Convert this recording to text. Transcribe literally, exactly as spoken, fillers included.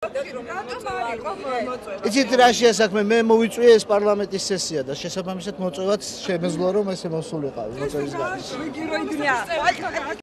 იცით რა შეასაქმე მე მოვიწვიე ეს პარლამენტის სესია და შესაბამისად მოწევათ შემეძლო რომ ესე მოსულიყავი მოწევის გარეშე.